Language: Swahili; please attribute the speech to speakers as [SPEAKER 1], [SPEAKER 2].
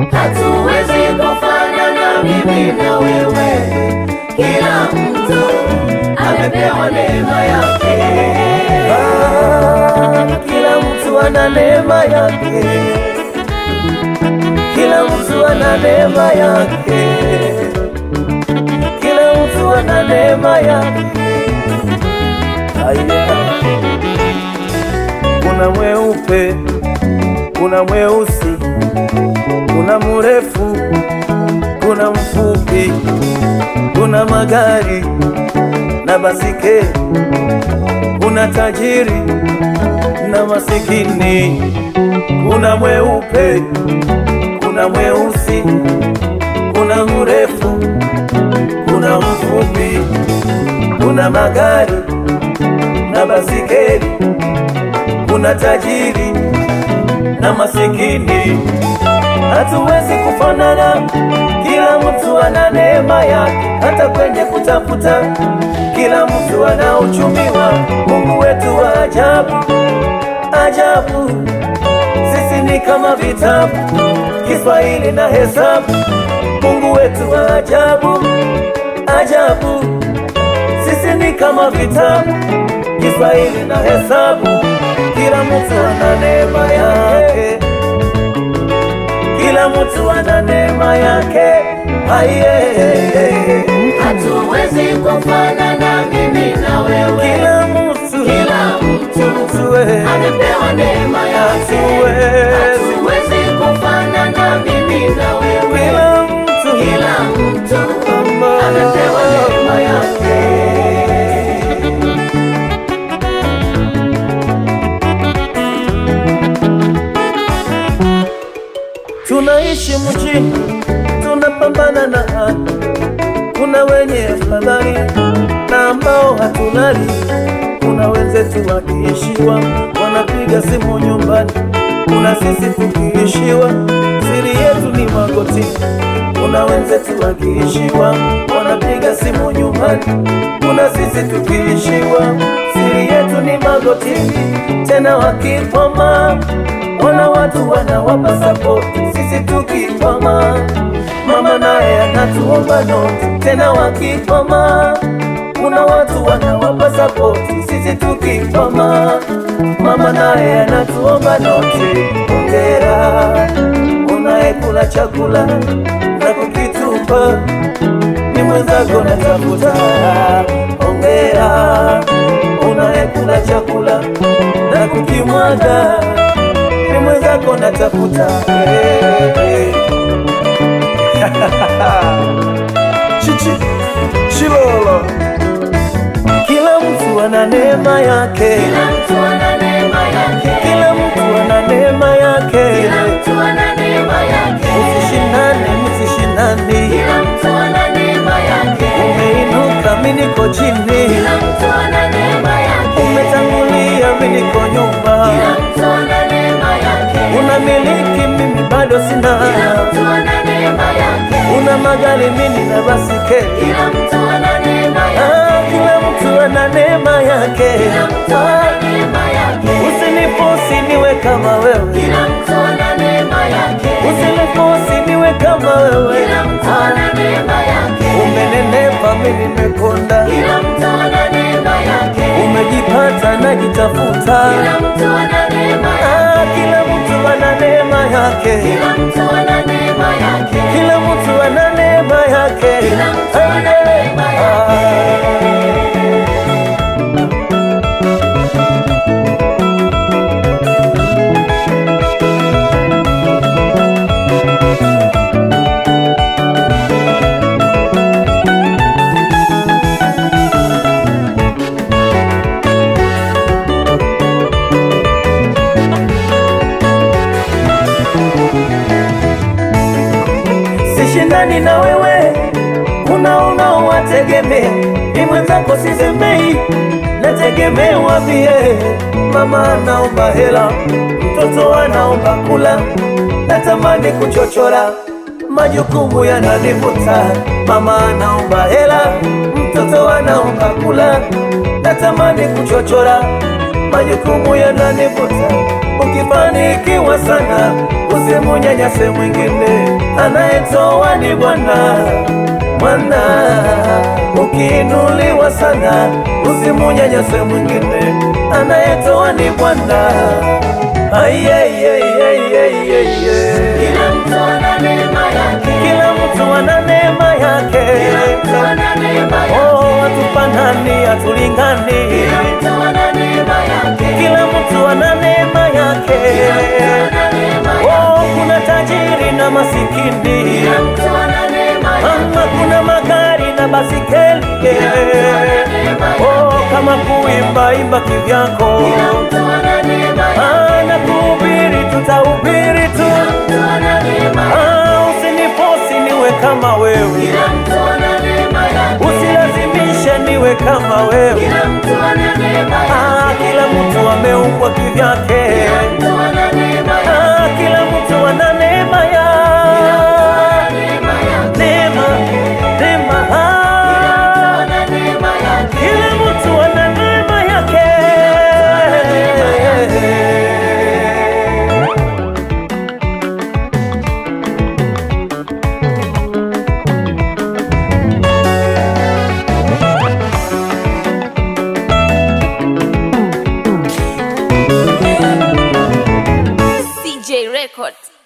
[SPEAKER 1] hatuwezi kufanana mimi na wewe. Kila mtu amepewa neema yake.
[SPEAKER 2] Kila mtu ana neema yake. Kila mtu ana neema yake. Kila mtu ana neema yake. Kuna mweupe, kuna mweusi, kuna mrefu, kuna mfupi, kuna magari na basikeli, kuna tajiri na masikini. Kuna mweupe, kuna mweusi, kuna mrefu, kuna mfupi, kuna magari na basikeli, kuna tajiri na masikini. Hatuwezi kufanana, kila mtu ana neema yake. Hata kwenye kutafuta, kila mtu ana uchumi wake. Mungu wetu wa ajabu, ajabu. Sisi ni kama vitabu, Kiswahili na hesabu. Mungu wetu wa ajabu, ajabu. Sisi ni kama vitabu, Kiswahili na hesabu. Kila mtu ana neema yake. Kila mtu ana neema yake.
[SPEAKER 1] Hatuwezi kufanana mimi na wewe.
[SPEAKER 2] Kila mtu
[SPEAKER 1] amepewa neema yake. Hatuwezi kufanana mimi na wewe. Kila mtu amepewa neema yake.
[SPEAKER 2] Tunaishi mjini, tunapambana na hali. Kuna wenye afadhali na ambao hatulali. Kuna wenzetu wakiishiwa wanapiga simu nyumbani. Kuna sisi tukiishiwa siri yetu ni magoti. Kuna wenzetu wakiishiwa wanapiga simu nyumbani. Kuna sisi tukiishiwa siri yetu ni magoti. Tena wakipoma wana watu wanawapa support. Sisi tukipoma mama naye anatuomba noti. Tena wakipoma kuna watu wanawapa support. Sisi tukipoma mama naye anatuomba noti. Hongera unayekula chakula na kukitupa, ni mwenzako natafuta. Hongera unayekula chakula na kukimwaga, ni mwenzako natafuta. Chichi Chilolo. Kila mtu ana neema yake.
[SPEAKER 1] Kila mtu ana neema yake.
[SPEAKER 2] Kila mtu ana neema yake.
[SPEAKER 1] Kila mtu ana neema yake.
[SPEAKER 2] Msishindane, msishindani.
[SPEAKER 1] Kila mtu ana neema yake.
[SPEAKER 2] Umeinuka mimi niko chini.
[SPEAKER 1] Kila mtu ana neema yake.
[SPEAKER 2] Umetangulia mimi niko nyuma.
[SPEAKER 1] Kila mtu ana neema yake.
[SPEAKER 2] Unamiliki mimi bado sina.
[SPEAKER 1] Kila mtu ana neema yake.
[SPEAKER 2] Una magari mimi na basikeli.
[SPEAKER 1] Kila mtu ana neema yake.
[SPEAKER 2] Kila mtu ana neema yake.
[SPEAKER 1] Kila mtu ana neema yake.
[SPEAKER 2] Usinifosi niwe kama wewe.
[SPEAKER 1] Kila mtu ana neema yake.
[SPEAKER 2] Usinifosi niwe kama wewe.
[SPEAKER 1] Kila mtu ana neema yake.
[SPEAKER 2] Umenenepa mimi nimekonda.
[SPEAKER 1] Kila mtu ana neema yake.
[SPEAKER 2] Umejipata na jitafuta.
[SPEAKER 1] Kila mtu ana neema yake.
[SPEAKER 2] Kila mtu ana neema yake.
[SPEAKER 1] Kila mtu ana neema yake.
[SPEAKER 2] Kila mtu ana neema yake.
[SPEAKER 1] Kila mtu ana neema yake.
[SPEAKER 2] Sishindani na wewe, kuna unaowategemea. Ni mwenzako sizembei, nategemewa pia. Mama anaomba hela, mtoto anaomba kula. Natamani kuchochora, majukumu yananivuta. Mama anaomba hela, mtoto anaomba kula. Natamani kuchochora, majukumu yananivuta. Ukifanikiwa sana, usimunyanyase mwingine. anayetoa ni Bwana. Mwana ukiinuliwa sana, usimunyanyase mwingine, anayetoa ni Bwana.
[SPEAKER 1] Kila mtu ana neema yake,
[SPEAKER 2] kila mtu ana neema yake,
[SPEAKER 1] kila mtu ana neema yake.
[SPEAKER 2] oh, hatufanani hatulingani,
[SPEAKER 1] Kila mtu ana neema yake,
[SPEAKER 2] kila mtu ana neema yake,
[SPEAKER 1] kila mtu ana neema yake.
[SPEAKER 2] oh, kuna tajiri na masikini,
[SPEAKER 1] Kila mtu ana neema yake,
[SPEAKER 2] ama kuna magari na basikeli, oh, kama kuimba imba kivyako,
[SPEAKER 1] kila mtu ana neema yake,
[SPEAKER 2] na kuhubiri tutahubiri tu,
[SPEAKER 1] kila mtu ana neema yake.
[SPEAKER 2] usinifosi niwe kama wewe,
[SPEAKER 1] Kila mtu ana neema yake,
[SPEAKER 2] usilazimishe niwe kama wewe,
[SPEAKER 1] kila mtu ana neema yake,
[SPEAKER 2] kila mtu ameumbwa kivyake,
[SPEAKER 1] kila mtu ana neema yake,
[SPEAKER 2] kila mtu ana neema ya
[SPEAKER 1] neema yake,
[SPEAKER 2] neema neema,
[SPEAKER 1] ana neema yake.
[SPEAKER 2] kila mtu ana neema yake.
[SPEAKER 3] CJ Records.